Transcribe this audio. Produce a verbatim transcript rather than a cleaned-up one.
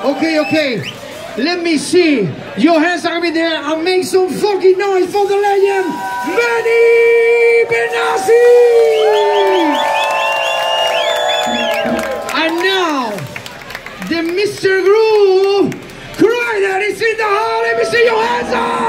Okay, okay. Let me see. Your hands are in there and make some fucking noise for the legend, Benny Benassi! And now, the Mister Groove Kryder is in the hall. Let me see your hands up!